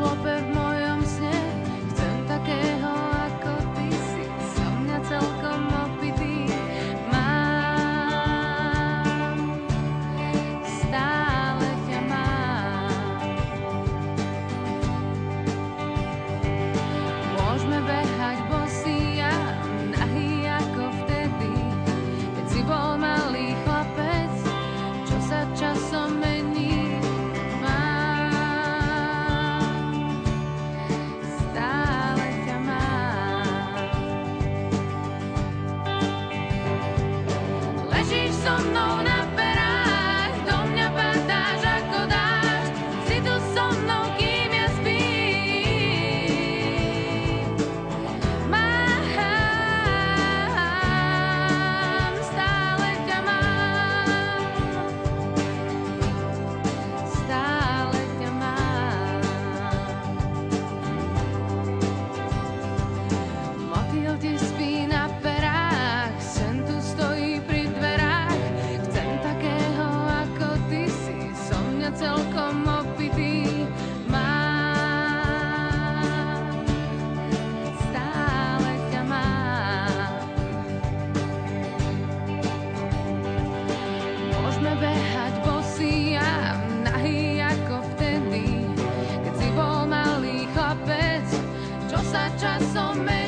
chlope v mojom sne. Chcem takého ako ty si, som mňa celkom opitý. Mám, stále ťa mám. Môžeme behať bosí a nahý ako vtedy, keď si bol malý chlapec, čo sa časom mení. Stále ťa mám. Ležíš so mnou na perách, do mňa padáš ako dážď, si tu so mnou, kým ja spím. Mám, stále ťa mám. Stále ťa mám. Motýl ti spí na perách, sen tu stojí pri dverách. Chcem takého ako ty si, som mňa celkom opitý. Mám, stále ťa mám. Môžeme behať bosí a nahý ako vtedy, keď si bol malý chlapec, čo sa časom mení.